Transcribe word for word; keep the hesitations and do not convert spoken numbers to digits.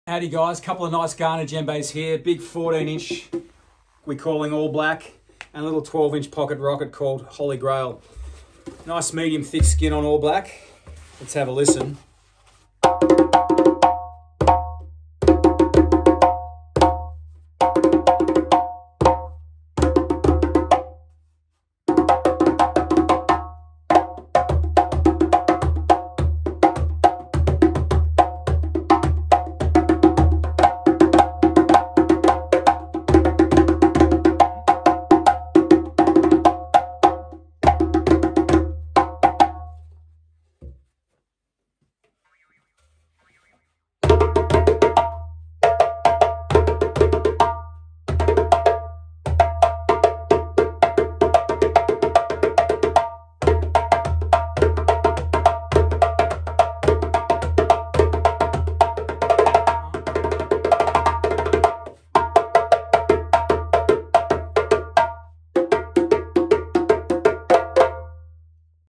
Howdy guys, couple of nice Garner djembes here. Big fourteen inch, we're calling all black, and a little twelve inch pocket rocket called Holy Grail. Nice medium thick skin on all black. Let's have a listen.